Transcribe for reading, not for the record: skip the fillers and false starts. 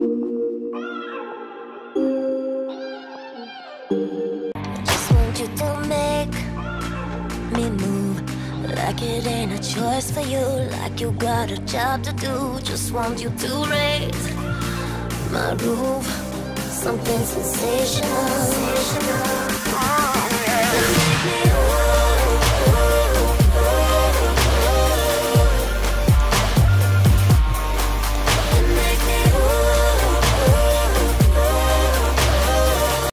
Just want you to make me move like it ain't a choice for you, like you got a job to do. Just want you to raise my roof, something sensational.